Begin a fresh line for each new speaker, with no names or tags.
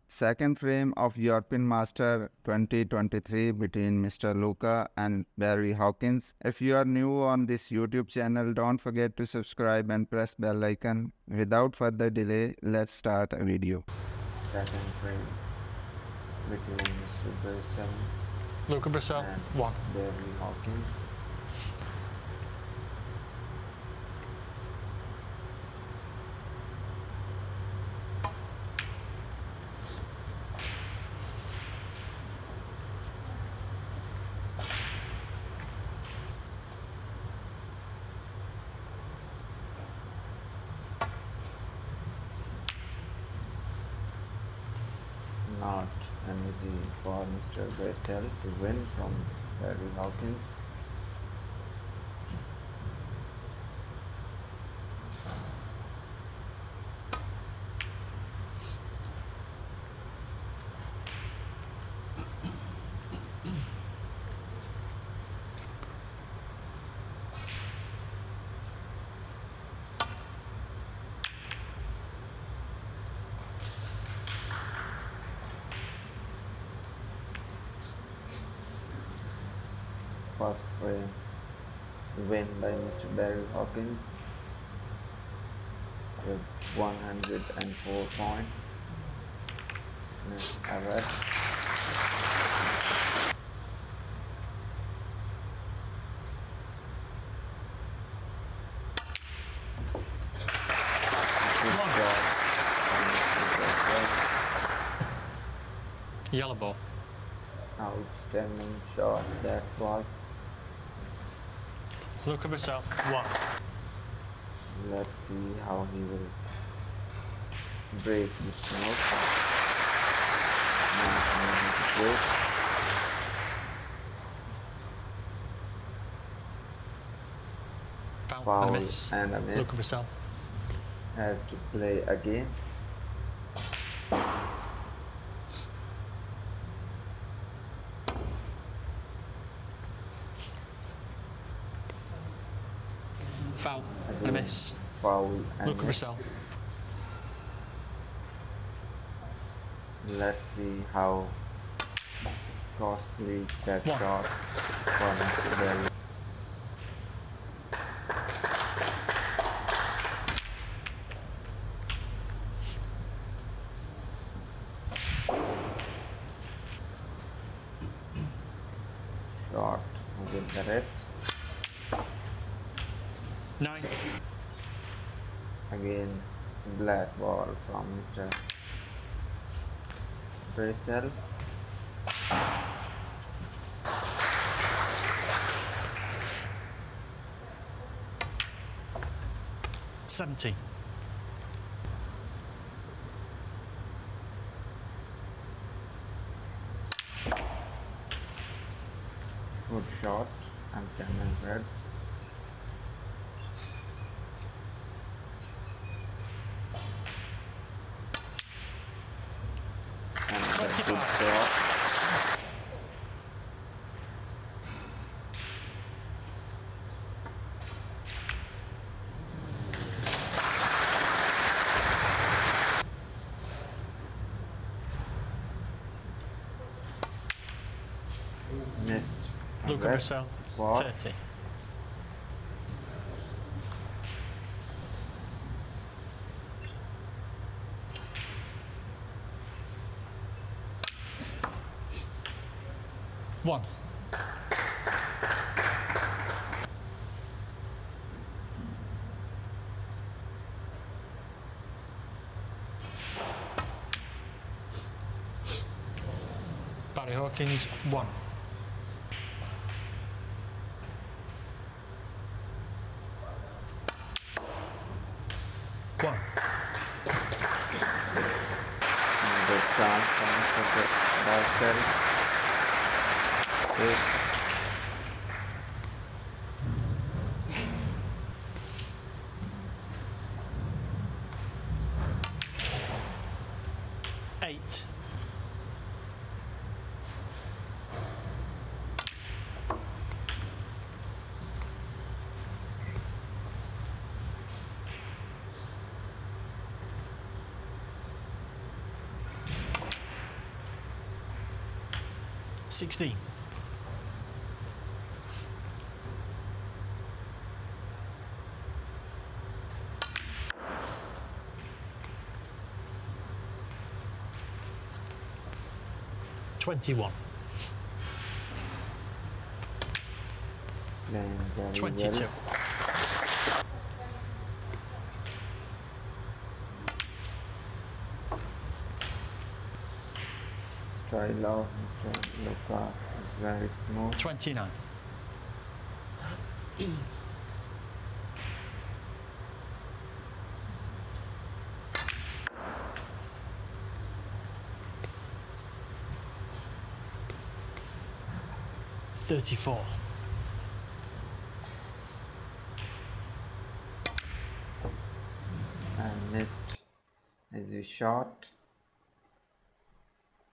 Second frame of European Master 2023 between Mr. Luca and Barry Hawkins. If you are new on this YouTube channel, don't forget to subscribe and press bell icon. Without further delay, let's start a video.
Second frame between Mr. Brazil
Luca Brazil,
and
1.
Barry Hawkins. Not uneasy for Mr. Brazil to win from Barry Hawkins. First frame win by Mr. Barry Hawkins with 104 points. Miss Everett. Good job from Mr. Brazil.
Yellow ball.
Outstanding shot that was.
Luca Brazil, 1.
Let's see how he will break the smoke. Nice moment to break.
Foul and a
Foul
miss.
and a miss.
Luca Brazil.
Has to play again.
Foul and a miss.
Foul and
Luca
miss.
Brazil.
Let's see how costly that
1.
shot for Mr. Barry. Shot with the rest.
9.
Again, black ball from Mr. Brazil.
$70.
Good shot and Cameron Reds. And a good
25.
shot. Missed. And
Luca
red
Brazil,
ball.
30. One. Barry Hawkins, 1. One.
Good chance from Mr. Brazil. Good.
Eight. 16. $21.
Playing very
22.
well. Style of Mr. Luca is very smooth.
29. $34.
And missed his shot.